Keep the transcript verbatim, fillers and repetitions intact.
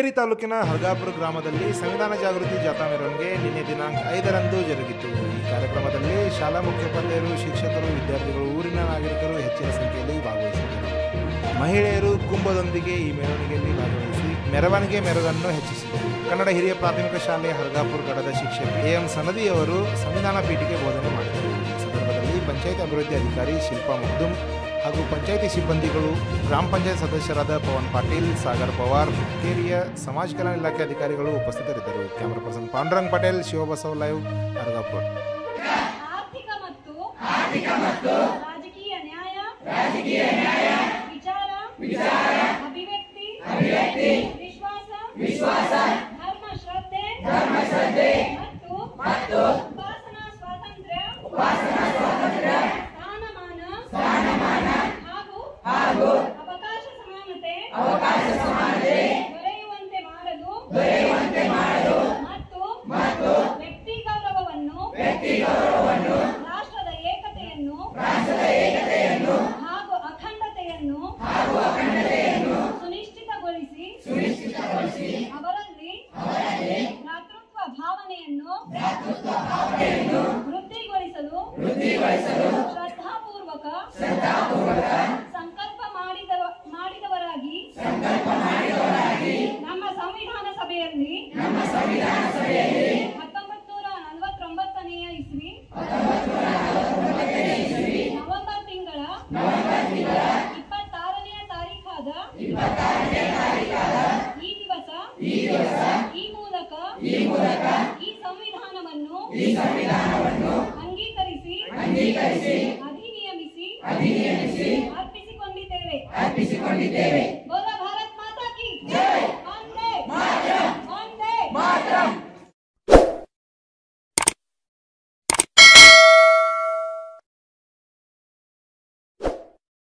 ಶೃಂಗೇರಿ ತಾಲೂಕಿನ ಹರ್ಗಾಪುರ ಗ್ರಾಮದಲ್ಲಿ ಸಂವಿಧಾನ ಜಾಗೃತಿ ಜಾಥಾ ಮೆರವಣಿಗೆ ನಿನ್ನೆ ದಿನಾಂಕ ಐದರಂದು ಜರುಗಿತು. ಈ ಕಾರ್ಯಕ್ರಮದಲ್ಲಿ ಶಾಲಾ ಮುಖ್ಯೋಪಾಧ್ಯಾಯರು, ಶಿಕ್ಷಕರು, ವಿದ್ಯಾರ್ಥಿಗಳು, ಊರಿನ ನಾಗರಿಕರು ಹೆಚ್ಚಿನ ಸಂಖ್ಯೆಯಲ್ಲಿ ಭಾಗವಹಿಸಿದ್ದರು. ಮಹಿಳೆಯರು ಕುಂಭದೊಂದಿಗೆ ಈ ಮೆರವಣಿಗೆಯಲ್ಲಿ ಭಾಗವಹಿಸಿ ಮೆರವಣಿಗೆ ಮೆರುಗನ್ನು ಹೆಚ್ಚಿಸಿದರು. ಕನ್ನಡ ಹಿರಿಯ ಪ್ರಾಥಮಿಕ ಶಾಲೆ ಹರ್ಗಾಪುರ ಗಡದ ಶಿಕ್ಷಕ ಎ ಎಂ ಸನದಿಯವರು ಸಂವಿಧಾನ ಪೀಠಿಕೆ ಬೋಧನೆ ಮಾಡಿದರು. ಈ ಸಂದರ್ಭದಲ್ಲಿ ಪಂಚಾಯತ್ ಅಭಿವೃದ್ಧಿ ಅಧಿಕಾರಿ ಶಿಲ್ಪಾ ಮಗ್ದುಮ್ ಹಾಗೂ ಪಂಚಾಯಿತಿ ಸಿಬ್ಬಂದಿಗಳು, ಗ್ರಾಮ ಪಂಚಾಯತ್ ಸದಸ್ಯರಾದ ಪವನ್ ಪಾಟೀಲ್, ಸಾಗರ್ ಪವಾರ್, ಹುಕ್ಕೇರಿಯ ಸಮಾಜ ಕಲ್ಯಾಣ ಇಲಾಖೆ ಅಧಿಕಾರಿಗಳು ಉಪಸ್ಥಿತರಿದ್ದರು. Camera person Pandurang Patel, Shivabasava live, Hargapur. ಆರ್ಥಿಕ ಮತ್ತು ರಾಜಕೀಯ ನ್ಯಾಯ, ರಾಜಕೀಯ ನ್ಯಾಯ, ವಿಚಾರ, ವಿಚಾರ, ಅಭಿವ್ಯಕ್ತಿ, ಅಭಿವ್ಯಕ್ತಿ, ವಿಶ್ವಾಸ, ವಿಶ್ವಾಸ, ಧರ್ಮ ಶ್ರದ್ಧೆ, ಧರ್ಮ ಶ್ರದ್ಧೆ, ಮತ್ತು ಮತ್ತು ಉಪಾಸನಾ ಸ್ವಾತಂತ್ರ್ಯ, ಉಪಾಸನಾ ಸ್ವಾತಂತ್ರ್ಯ, ಸ್ಥಾನಮಾನ, ಸ್ಥಾನಮಾನ, ಹಾಗೂ ಹಾಗೂ ಅವಕಾಶ ಸಮಾನತೆ, ಅವಕಾಶ ಸಮಾನತೆ ದೊರೆಯುವಂತೆ ಮಾಡಲು, ದೊರೆಯುವಂತೆ ಮಾಡಲು, ಮತ್ತು ಮತ್ತು ವ್ಯಕ್ತಿ ಗೌರವವನ್ನು, ವ್ಯಕ್ತಿ ಗೌರವವನ್ನು, ರಾಷ್ಟ್ರದ ಏಕತೆಯನ್ನು, ರಾಷ್ಟ್ರದ ಏಕತೆಯನ್ನು, ಹಾಗೂ ಅಖಂಡತೆಯನ್ನು, ಹಾಗೂ ಅಖಂಡತೆಯನ್ನು ಸುನಿಶ್ಚಿತಗೊಳಿಸಿ, ಸುನಿಶ್ಚಿತಗೊಳಿಸಿ ಅವರಲ್ಲಿ, ಅವರಲ್ಲಿ ಭ್ರಾತೃತ್ವ ಭಾವನೆಯನ್ನು, ಭ್ರಾತೃತ್ವ ಭಾವನೆಯನ್ನು ವೃದ್ಧಿಗೊಳಿಸಲು, ವೃದ್ಧಿಗೊಳಿಸಲು ಶ್ರದ್ಧಾಪೂರ್ವಕ, ಶ್ರದ್ಧಾಪೂರ್ವಕ ಸಂಕಲ್ಪ ಮಾಡಿದ ಮಾಡಿದವರಾಗಿ, ಸಂಕಲ್ಪ ಮಾಡಿದವರಾಗಿ ನಮ್ಮ ಸಂವಿಧಾನ ಸಭೆಯಲ್ಲಿ, ನಮ್ಮ ಸಂವಿಧಾನ ಸಭೆಯಲ್ಲಿ ಹತ್ತೊಂಬತ್ತು ನೂರ ನಲವತ್ತೊಂಬತ್ತನೆಯ ಇಸ್ವಿ ನವೆಂಬರ್ ತಿಂಗಳ ನವೆಂಬರ್ ತಿಂಗಳ ಇಪ್ಪತ್ತಾರನೆಯ ತಾರೀಖಾದ ಇಪ್ಪತ್ತಾರನೆಯ ತಾರೀಖಾದ ಈ ದಿವಸ ಈ ದಿವಸ ಈ ಮೂಲಕ ಈ ಮೂಲಕ ಈ ಸಂವಿಧಾನವನ್ನು ಈ ಸಂವಿಧಾನವನ್ನು ಅಂಗೀಕರಿಸಿ ಅಂಗೀಕರಿಸಿ